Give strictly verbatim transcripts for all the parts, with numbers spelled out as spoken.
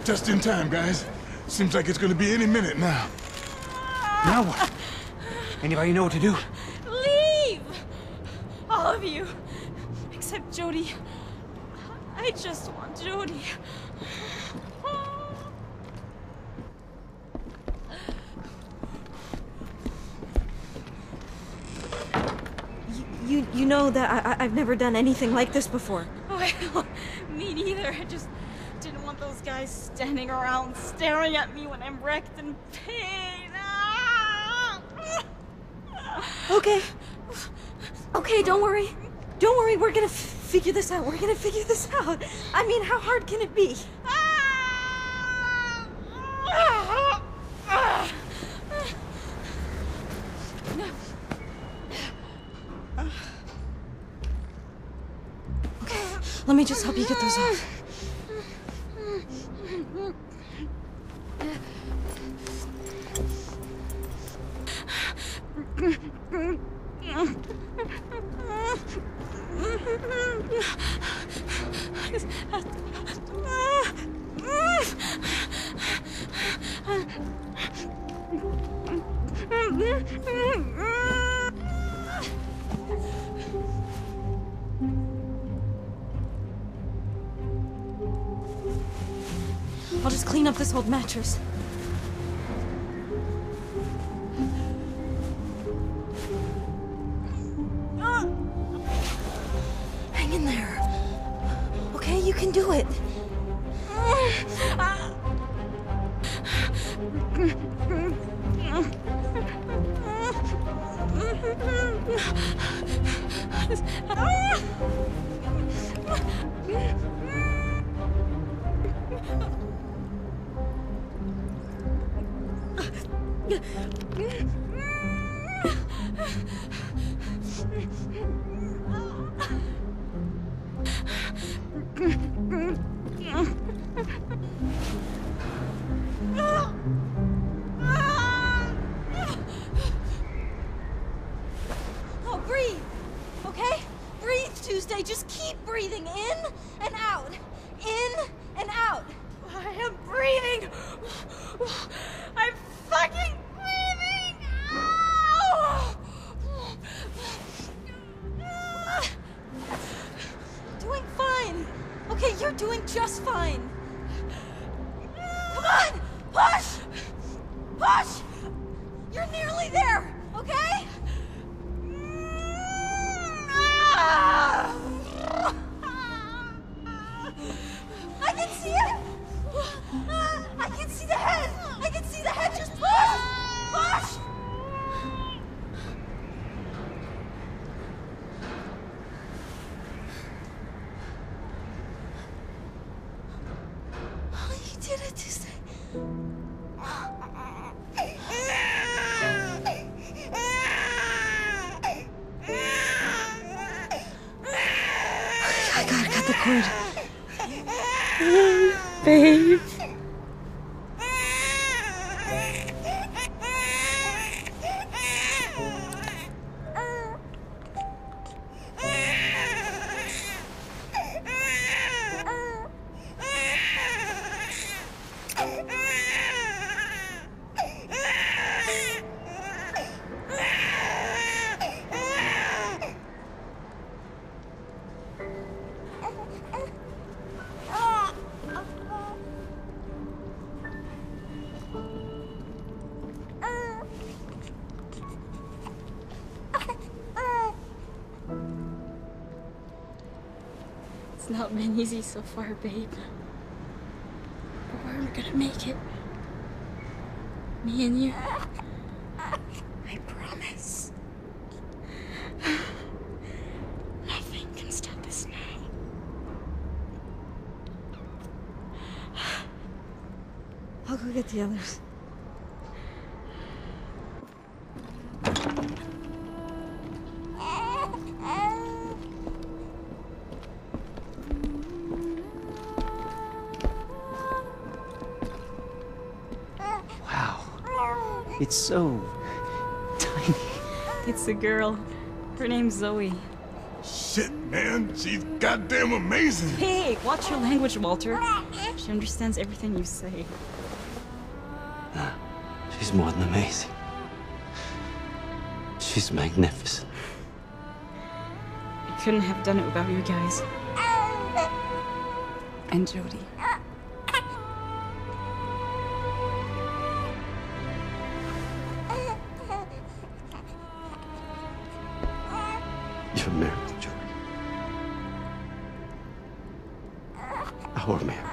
Just in time, guys. Seems like it's gonna be any minute now. Now what? Anybody know what to do? Leave! All of you. Except Jodie. I just want Jodie. You, you know that I, I've never done anything like this before. Well, me neither. I just didn't want those guys standing around staring at me when I'm wrecked in pain. Ah! Okay. Okay, don't worry. Don't worry, we're gonna f figure this out. We're gonna figure this out. I mean, how hard can it be? Okay, let me just help you get those off. I'll just clean up this old mattress. Hang in there. Okay, you can do it. Oh, breathe, okay? Breathe, Tuesday. Just keep breathing in and out. In and out. I am breathing. I'm fucking breathing. Ow! Doing fine. Okay, you're doing just fine. Come on! Push! Push! You're nearly there, okay? I can see it! I can see the head! I can see the head! Just push! Push! Oh, you did it, Tuesday. I gotta cut the cord. Babe. It's not been easy so far, babe. But we're gonna make it. Me and you. I promise. Nothing can stop us now. I'll go get the others. It's so tiny. It's a girl. Her name's Zoe. Shit, man. She's goddamn amazing. Hey, watch your language, Walter. She understands everything you say. She's more than amazing. She's magnificent. I couldn't have done it without you guys. And Jody. You're a miracle, Jody. Our miracle.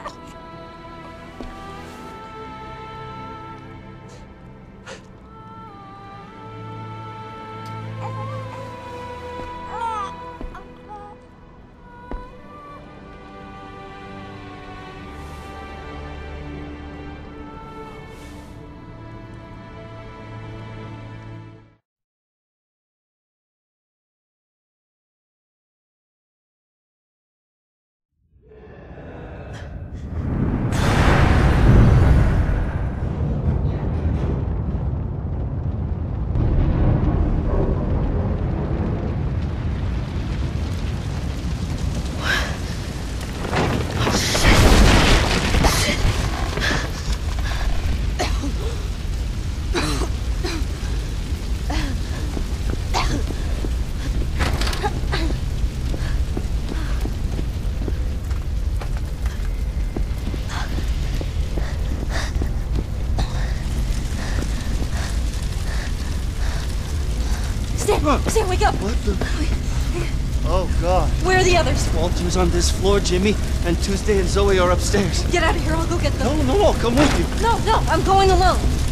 Stan, wake up! What the? Oh, God. Where are the others? Walter's on this floor, Jimmy, and Tuesday and Zoe are upstairs. Get out of here, I'll go get them. No, no, I'll come with you. No, no, I'm going alone.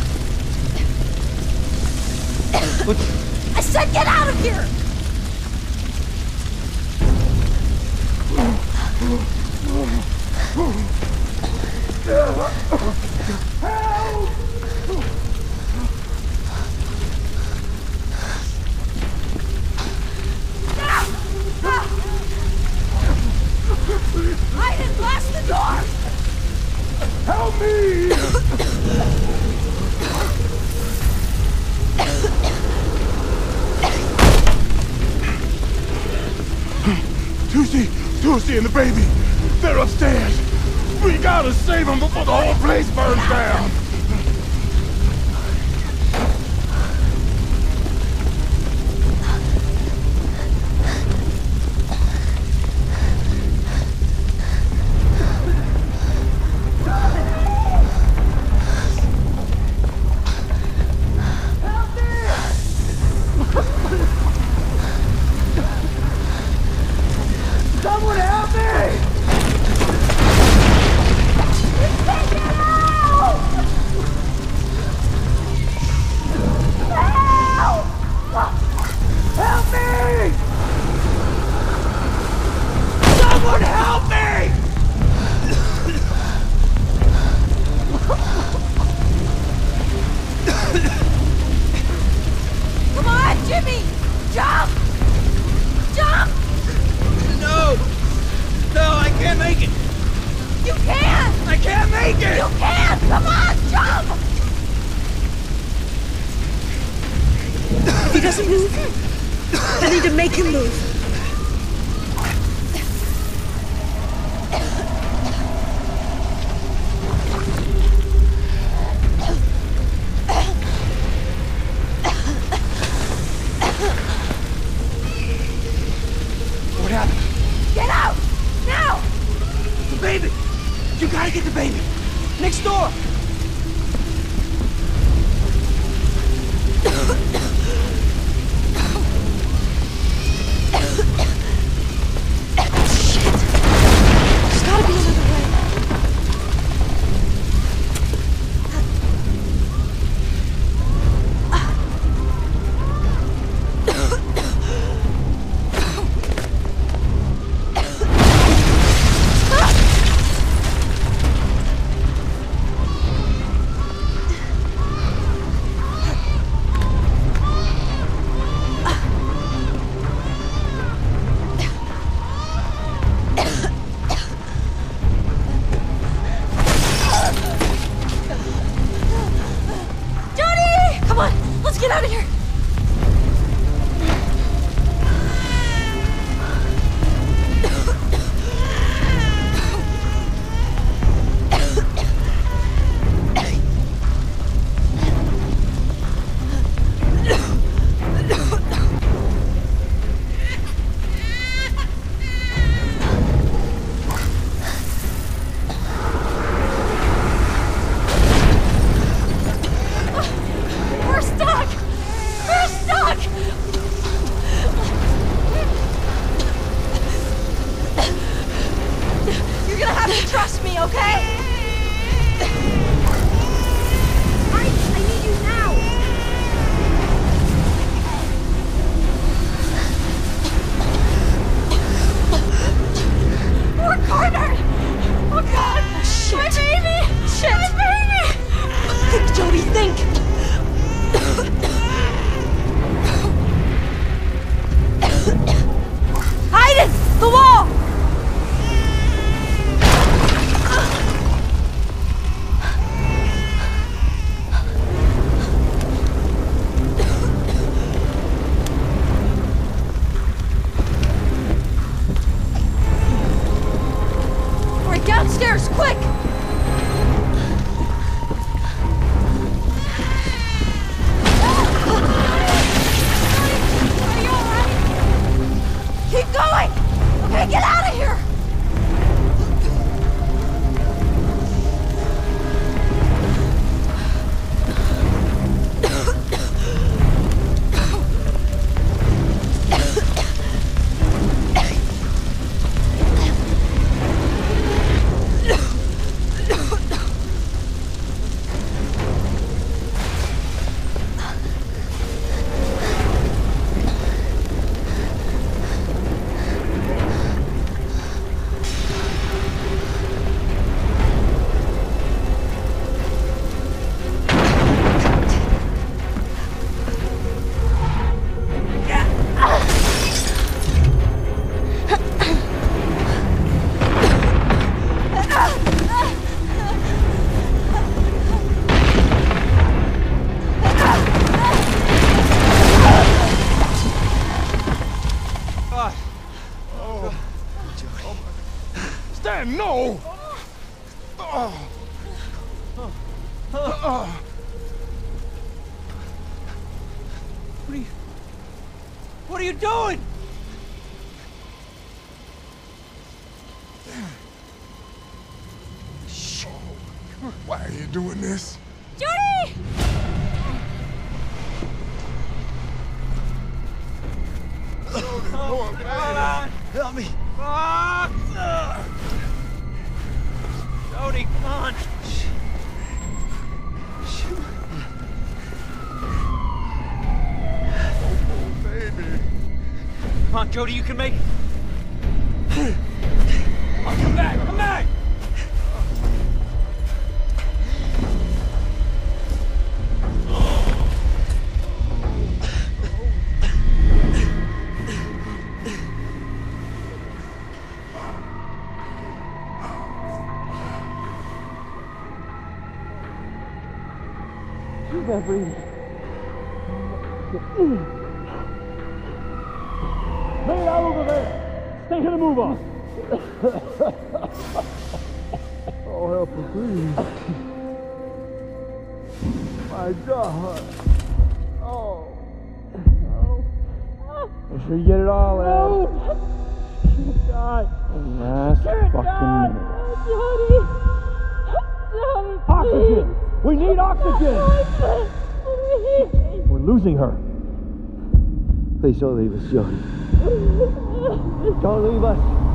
What? I said get out of here! I didn't blast the door! Help me! Tuesday, Tuesday and the baby, they're upstairs. We gotta save them before the whole place burns down. Someone help me! Help me! Someone help me! Come on, Jimmy! Jump! Jump! No! No, I can't make it! You can! I can't make it! You can! Come on, jump! If he doesn't move, I need to make him move. What happened? Get out! Now! The baby! You gotta get the baby! Next door! There's gotta be another way. man, no! Oh. Oh. What are you... What are you doing? Shh. Why are you doing this? Jody! Jody, oh, man. Help me. Ah! Jody, come on. Oh, baby. Come on, Jody, you can make it. Oh, come back, come back! You can't breathe. Lay it out over there. Stay here to move on. Oh, help her breathe. My God. Oh. Oh. Make sure you get it all out. No. God. Last fucking minute. Johnny. Johnny, oxygen. We need oxygen. We're losing her. Please don't leave us, Jody. Don't leave us.